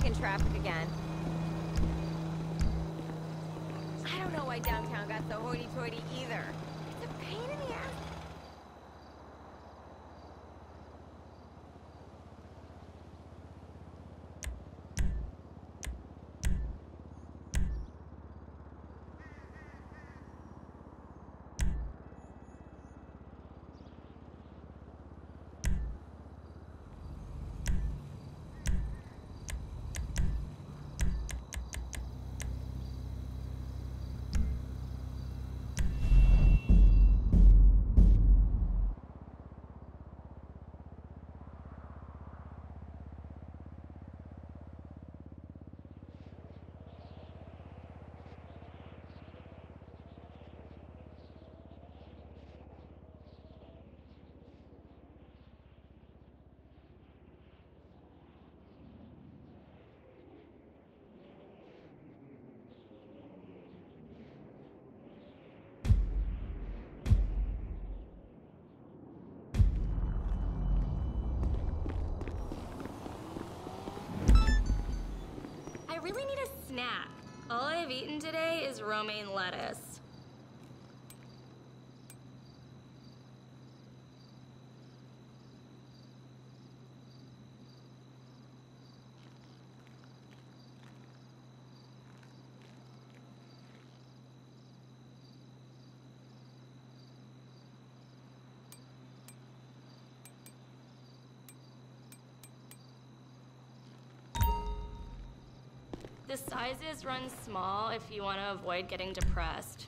in traffic again. I don't know why downtown got so hoity-toity either. It's a pain in the ass. I really need a snack. All I've eaten today is romaine lettuce. The sizes run small if you want to avoid getting depressed.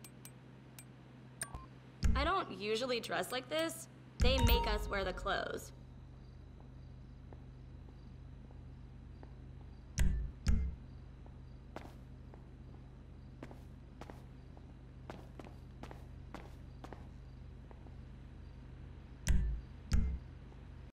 I don't usually dress like this. They make us wear the clothes.